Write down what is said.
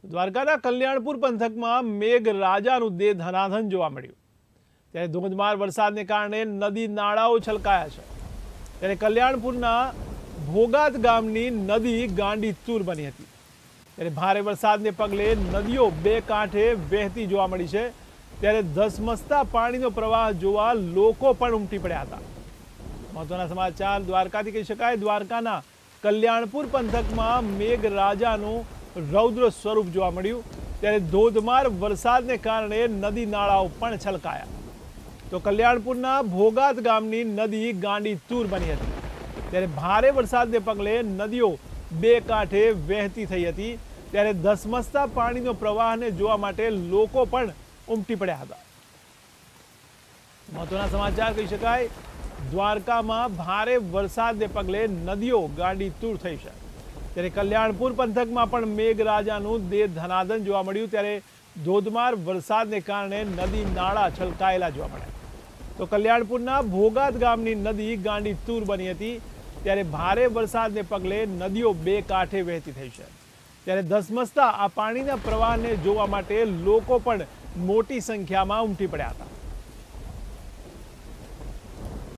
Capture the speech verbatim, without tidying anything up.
દ્વારકાના કલ્યાણપુર પંથકમાં મેઘરાજાનું દેહ ધનાધન જોવા મળ્યું। ત્યારે ધોધમાર વરસાદને કારણે નદી નાળાઓ છલકાયા છે। ત્યારે કલ્યાણપુરના ભોગાત ગામની નદી ગાંડીતુર બની હતી। ત્યારે ભારે વરસાદને પગલે નદીઓ બે કાંઠે વહેતી જોવા મળી છે। ત્યારે ધસમસતા પાણીનો પ્રવાહ જોવા લોકો પણ ઉમટી પડ્યા હતા। મહત્વના સમાચાર દ્વારકાથી કહી શકાય। દ્વારકાના કલ્યાણપુર પંથકમાં મેઘરાજાનું રૌદ્ર સ્વરૂપ જોવા મળ્યું। ત્યારે ધોધમાર વરસાદને કારણે નદી નાળાઓ પણ છલકાયા। તો કલ્યાણપુરના ભોગાત ગામની નદી ગાંડીતુર બની હતી। ત્યારે ભારે વરસાદને પગલે નદીઓ બે કાંઠે વહેતી થઈ હતી। ત્યારે ધસમસતા પાણીનો પ્રવાહને જોવા માટે લોકો પણ ઉમટી પડ્યા હતા। મહત્વના સમાચાર કહી શકાય। દ્વારકામાં ભારે વરસાદને પગલે નદીઓ ગાંડીતુર થઈ છે। ત્યારે કલ્યાણપુર પંથકમાં પણ મેઘરાજાનું દેહ ધનાધન જોવા મળ્યું। ત્યારે ધોધમાર વરસાદને કારણે નદી નાળા છલકાયેલા જોવા મળ્યા। તો કલ્યાણપુરના ભોગાત ગામની નદી ગાંડીતુર બની હતી। ત્યારે ભારે વરસાદને પગલે નદીઓ બે કાંઠે વહેતી થઈ છે। ત્યારે ધસમસતા આ પાણીના પ્રવાહને જોવા માટે લોકો પણ મોટી સંખ્યામાં ઉમટી પડ્યા હતા।